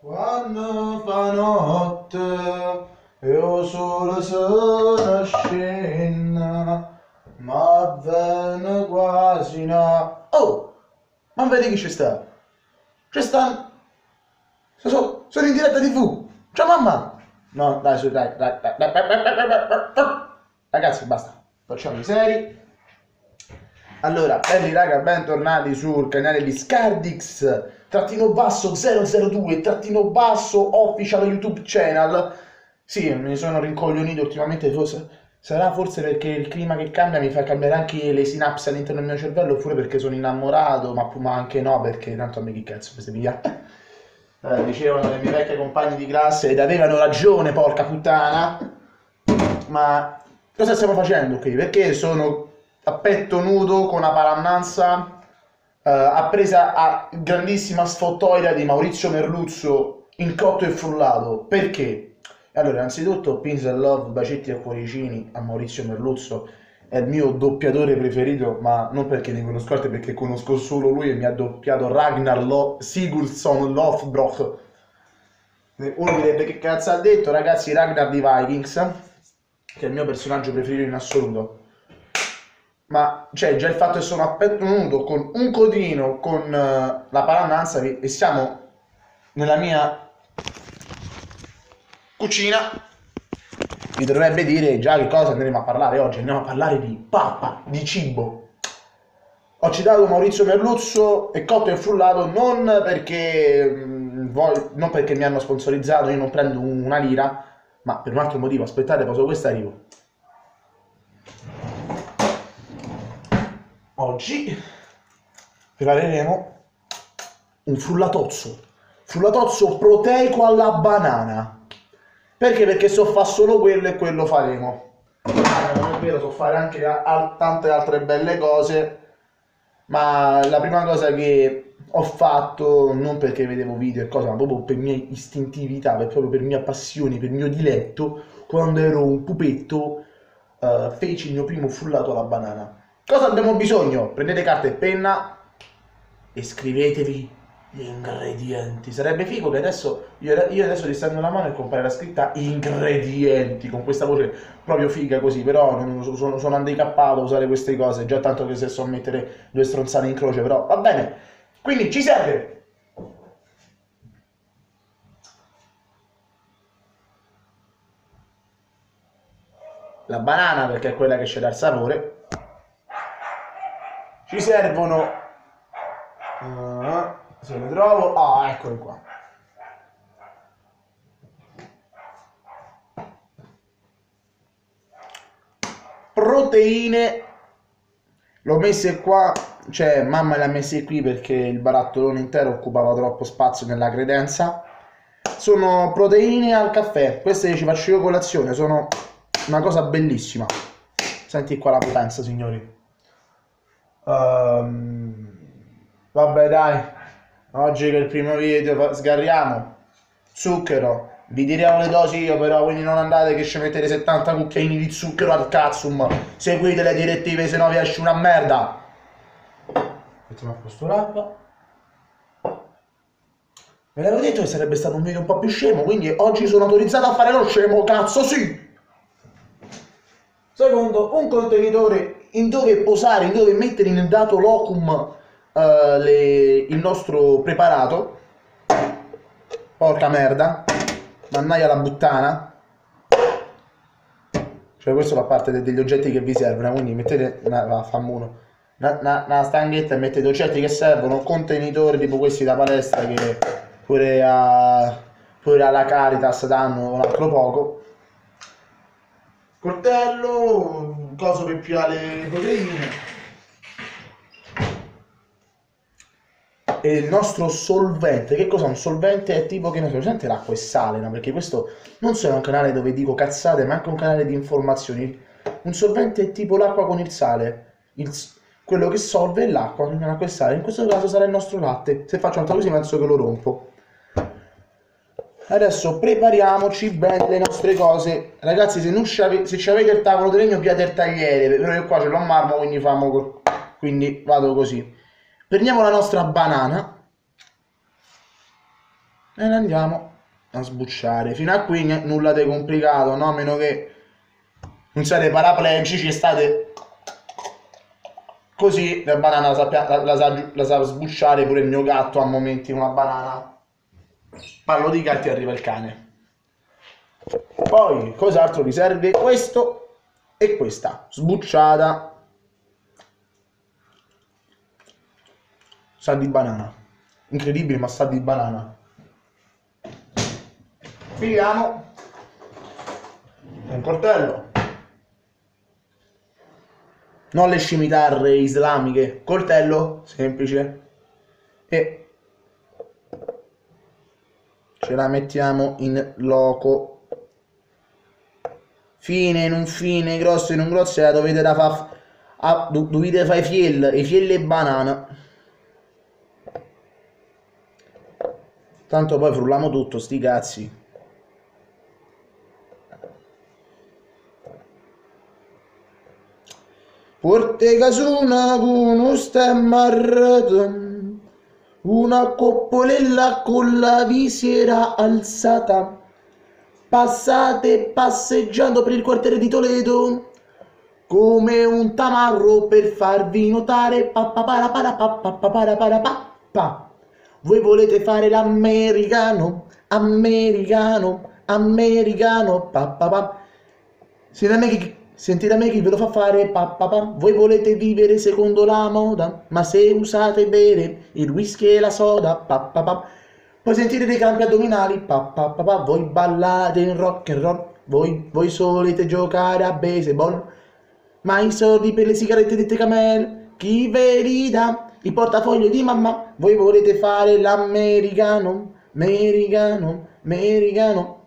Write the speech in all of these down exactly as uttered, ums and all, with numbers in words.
Quando fa notte io solo sono scena, ma venne quasi no. Oh, ma vedi chi ci sta? Ci sta? Sono, sono in diretta tivù. Ciao mamma. No, dai, su, dai, dai, dai, dai, dai, dai, dai, dai, dai, dai. Ragazzi, basta. Facciamo i seri. Allora, belli raga, bentornati sul canale di Scardix trattino basso zero zero due trattino basso official YouTube channel. Sì, mi sono rincoglionito ultimamente, forse, sarà forse perché il clima che cambia mi fa cambiare anche le sinapsi all'interno del mio cervello, oppure perché sono innamorato, ma, ma anche no, perché tanto a me chi cazzo queste via. Eh, dicevano le mie vecchie compagne di classe ed avevano ragione, porca puttana. Ma cosa stiamo facendo qui? Perché sono a petto nudo con una palannanza eh, appresa a grandissima sfottoia di Maurizio Merluzzo in cotto e frullato. Perché? Allora, innanzitutto, peace and love, bacetti e cuoricini a Maurizio Merluzzo, è il mio doppiatore preferito, ma non perché ne conosco altri, perché conosco solo lui e mi ha doppiato Ragnar Lo- Sigurdsson Lothbrok. Uno direbbe che cazzo ha detto, ragazzi, Ragnar di Vikings, che è il mio personaggio preferito in assoluto. Ma cioè già il fatto che sono a petto nudo con un codino con uh, la palannanza e siamo nella mia cucina, vi dovrebbe dire già che cosa andremo a parlare oggi. Andiamo a parlare di pappa, di cibo. Ho citato Maurizio Merluzzo e cotto e frullato non perché mh, voglio, non perché mi hanno sponsorizzato, io non prendo una lira, ma per un altro motivo. Aspettate, poso questo, arrivo. Oggi prepareremo un frullatozzo, frullatozzo proteico alla banana. Perché? Perché so fare solo quello e quello faremo. Non è vero, so fare anche a, tante altre belle cose, ma la prima cosa che ho fatto, non perché vedevo video e cose, ma proprio per mia istintività, per, proprio per mia passione, per mio diletto, quando ero un pupetto, uh, feci il mio primo frullato alla banana. Cosa abbiamo bisogno? Prendete carta e penna e scrivetevi gli ingredienti. Sarebbe figo che adesso io, io adesso ti stendo la mano e compare la scritta ingredienti con questa voce proprio figa così, però non, sono, sono handicappato a usare queste cose, già tanto che se so mettere due stronzate in croce, però va bene. Quindi ci serve la banana perché è quella che ci dà il sapore. Ci servono uh, se le trovo, ah, eccole qua, proteine. L'ho messe qua, cioè mamma le ha messe qui perché il barattolone intero occupava troppo spazio nella credenza. Sono proteine al caffè, queste ci faccio io colazione, sono una cosa bellissima. Senti qua la potenza, signori. Um, vabbè dai, oggi che è il primo video sgarriamo. Zucchero, vi dirò le dosi io però, quindi non andate che ci mettete settanta cucchiaini di zucchero al cazzum. Seguite le direttive, se no vi esce una merda. Mettiamo a posto l'acqua. Ve l'avevo detto che sarebbe stato un video un po' più scemo, quindi oggi sono autorizzato a fare lo scemo, cazzo sì! Secondo, un contenitore in dove posare, in dove mettere in dato locum uh, le, il nostro preparato. Porca merda, mannaia la buttana. Cioè questo fa parte de degli oggetti che vi servono, quindi mettete una, fammuno, una, una, una stanghetta e mettete oggetti che servono, contenitori tipo questi da palestra che pure, a, pure alla Caritas danno un altro poco. Coltello, coso per piare le proteine e il nostro solvente. Che cos'è un solvente? È tipo, che ne so, presente l'acqua e sale, no? Perché questo non solo è un canale dove dico cazzate, ma anche un canale di informazioni. Un solvente è tipo l'acqua con il sale, il, quello che solve è l'acqua con l'acqua e sale. In questo caso sarà il nostro latte. Se faccio un'altra cosa penso che lo rompo. Adesso prepariamoci bene le nostre cose. Ragazzi, se non ci avete, se ci avete il tavolo di legno, piate il tagliere, però io qua ce l'ho a marmo, quindi famo, quindi vado così. Prendiamo la nostra banana. e ne andiamo a sbucciare. Fino a qui nulla di complicato, no? A meno che non siate paraplegici e state così, la banana la sa, la, la, sa, la sa sbucciare, pure il mio gatto a momenti una banana. Parlo di gatti, arriva il cane. Poi cos'altro vi serve? Questo e questa sbucciata. Sa di banana, incredibile, ma sa di banana. Filiamo un coltello, non le scimitarre islamiche, coltello semplice, e ce la mettiamo in loco. Fine, non fine, grosso, non grosso, la dovete da fa, ah, dovete fare i fiel, i fiel e banana. Tanto poi frulliamo tutto, sti cazzi. Porte casuna con uno stemma una coppolella con la visiera alzata. Passate passeggiando per il quartiere di Toledo come un tamarro per farvi notare. Voi volete fare l'americano, americano, americano. Sentite me chi, sentite me chi ve lo fa fare. Voi volete vivere secondo la moda, ma se usate bere il whisky e la soda. Poi sentite dei campi addominali, pa, pa, pa, pa. Voi ballate in rock and roll, voi, voi solite giocare a baseball, ma i soldi per le sigarette dette camel, chi ve li dà? Il portafoglio di mamma. Voi volete fare l'americano, americano, americano.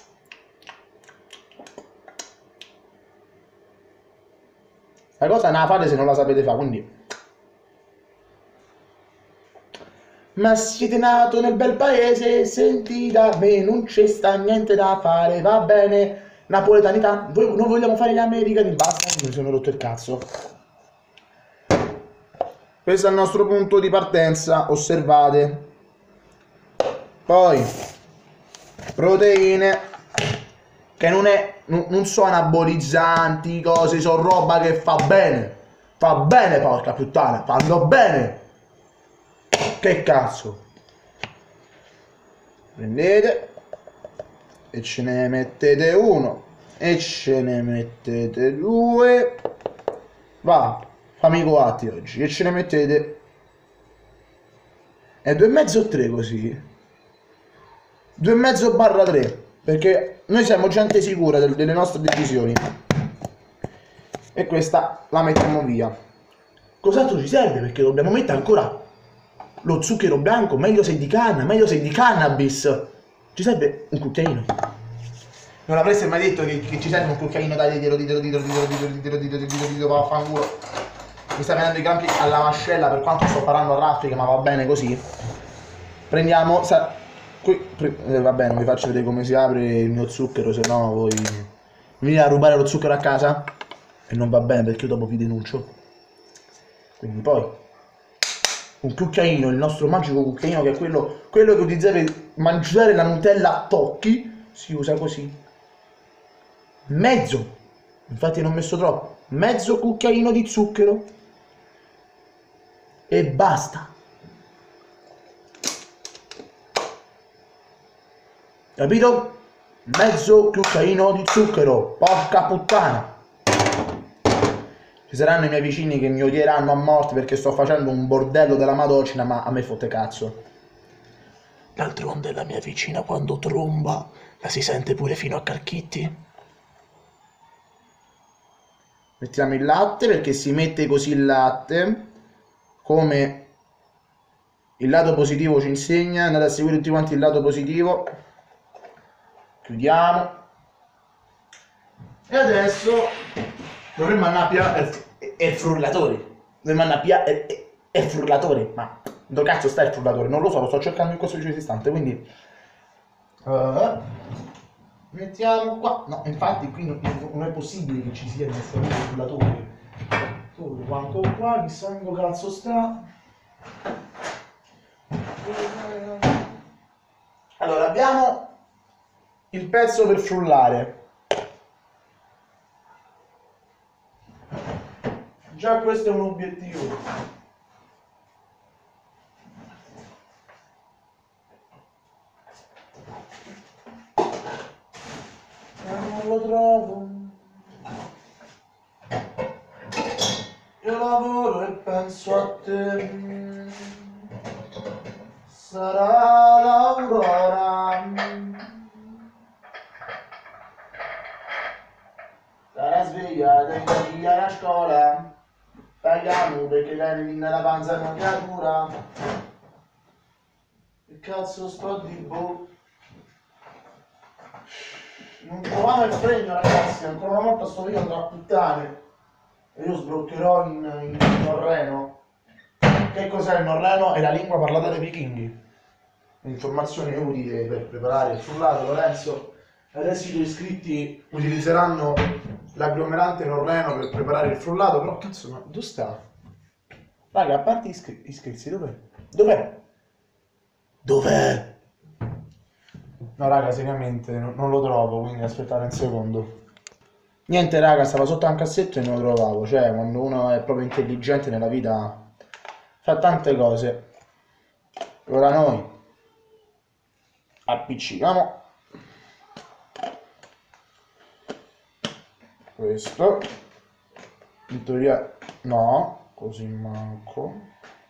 La cosa non la fate se non la sapete fare, quindi... Ma siete nato nel bel paese, senti da me, non c'è sta niente da fare, va bene, napoletanità, voi, noi vogliamo fare gli americani, basta, mi sono rotto il cazzo. Questo è il nostro punto di partenza, osservate. Poi, proteine, che non, è, non, non sono anabolizzanti, cose, sono roba che fa bene, fa bene, porca puttana, fanno bene. Che cazzo, prendete e ce ne mettete uno e ce ne mettete due, va, fammi coatti oggi, e ce ne mettete e due e mezzo o tre, così due e mezzo barra tre, perché noi siamo gente sicura del, delle nostre decisioni, e questa la mettiamo via. Cos'altro ci serve? Perché dobbiamo mettere ancora lo zucchero bianco, meglio se di canna, meglio se di cannabis. Ci serve un cucchiaino. Non avreste mai detto che, che ci serve un cucchiaino? Dai, ditelo, ditelo, ditelo, ditelo, ditelo, ditelo, ditelo, ditelo, ditelo, vaffanculo. Mi sta venendo i crampi alla mascella, per quanto sto parlando a raffica, ma va bene così. Prendiamo, sa, qui, pre, eh, va bene, vi faccio vedere come si apre il mio zucchero, se no voi mi venite a rubare lo zucchero a casa e non va bene, perché io dopo vi denuncio. Quindi poi un cucchiaino, il nostro magico cucchiaino, che è quello, quello che utilizzate per mangiare la Nutella a tocchi, si usa così. Mezzo, infatti non ho messo troppo, mezzo cucchiaino di zucchero e basta. Capito? Mezzo cucchiaino di zucchero, porca puttana. Ci saranno i miei vicini che mi odieranno a morte perché sto facendo un bordello della Madocina, ma a me fotte cazzo. D'altronde la mia vicina quando tromba la si sente pure fino a Carchitti. Mettiamo il latte, perché si mette così il latte, come il lato positivo ci insegna. Andate a seguire tutti quanti il lato positivo. Chiudiamo. E adesso dovremmo andare a il frullatore. Dovremmo andare a il frullatore. Ma dove cazzo sta il frullatore? Non lo so, lo sto cercando in questo preciso istante. Quindi uh, mettiamo qua. No, infatti qui non, non è possibile che ci sia il frullatore. Solo quanto qua, chissà dove cazzo sta. Allora, abbiamo il pezzo per frullare. Già questo è un obiettivo. Ma non lo trovo. Io lavoro e penso a te. Sarà l'aurora. Sarà svegliata e via a scuola. Tagliamo perché lei nella panza è una creatura. Che cazzo sto di boh? Non trovavo il fregno, ragazzi, ancora una volta sto io andrò a puttane. E io sbloccherò in, in norreno. Che cos'è il norreno? È la lingua parlata dai vichinghi. Informazioni utili per preparare il frullato. Lorenzo e adesso i iscritti utilizzeranno l'agglomerante norreno per preparare il frullato. Però cazzo, ma dove sta? Raga, a parte iscri- iscritti, dov'è? Dov'è? Dov'è? No raga, seriamente, non, non lo trovo, quindi aspettate un secondo. Niente raga, stava sotto un cassetto e non lo trovavo. Cioè, quando uno è proprio intelligente nella vita fa tante cose. Ora noi appiccichiamo questo. In teoria no, così manco.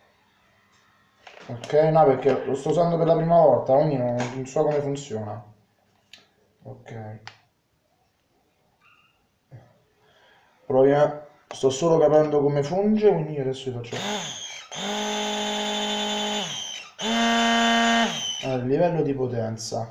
Ok, no, perché lo sto usando per la prima volta, quindi non, non so come funziona. Ok. Proviamo. Sto solo capendo come funge, quindi adesso vi faccio. Al livello di potenza.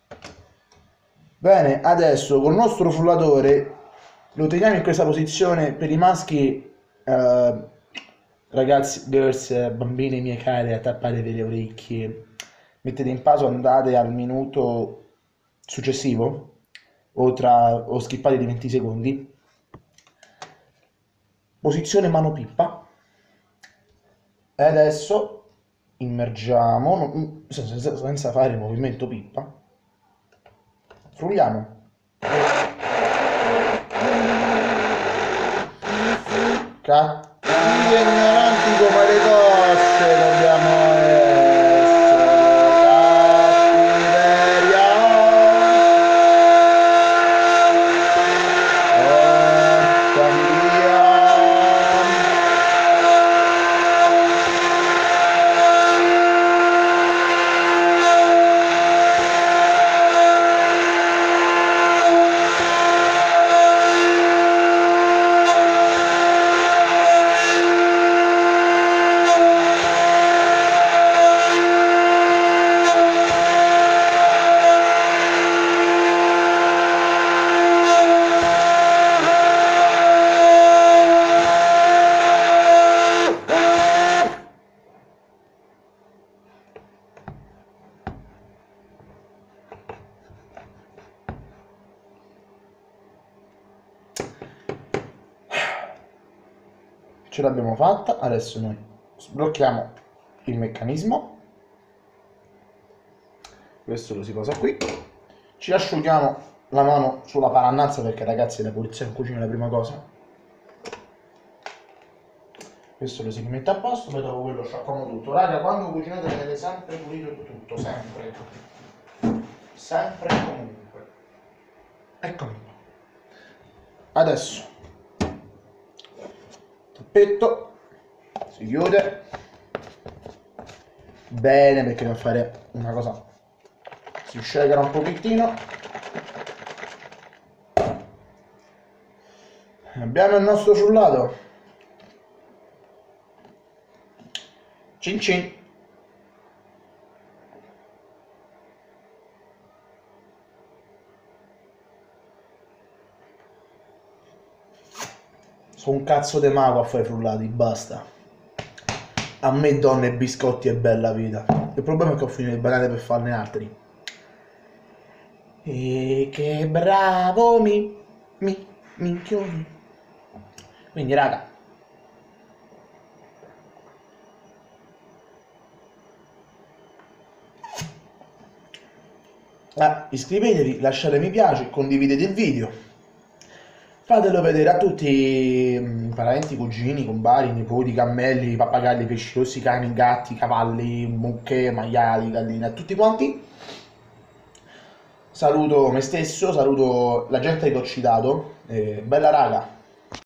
Bene, adesso col nostro frullatore lo teniamo in questa posizione per i maschi, eh, ragazzi, girls, bambine mie care, tappatevi le orecchie, mettete in pausa, andate al minuto successivo o, tra, o skippate di venti secondi. Posizione mano pippa. E adesso immergiamo non- senza, senza fare il movimento pippa. Frulliamo. Cattivi e ignoranti come le cosce dobbiamo essere. Cattiveria. Portami via. Ce l'abbiamo fatta, adesso noi sblocchiamo il meccanismo, questo lo si posa qui, ci asciughiamo la mano sulla parannazza perché ragazzi la pulizia in cucina è la prima cosa, questo lo si rimette a posto, poi dopo quello sciacquiamo tutto. Raga, quando cucinate tenete sempre pulito tutto, sempre, sempre e comunque. Eccomi qua. Adesso tappetto, si chiude bene perché devo fare una cosa, si shakera un pochettino. Abbiamo il nostro frullato, cin cin. Sono un cazzo de mago a fare frullati, basta. A me donne e biscotti è bella vita. Il problema è che ho finito il banale per farne altri. E che bravo mi, mi, minchioni. Quindi raga, Eh, iscrivetevi, lasciate mi piace, condividete il video, fatelo vedere a tutti mm, parenti, cugini, compari, nipoti, cammelli, pappagalli, pesci rossi, cani, gatti, cavalli, mucche, maiali, galline, a tutti quanti. Saluto me stesso, saluto la gente che ho citato. Eh, bella raga.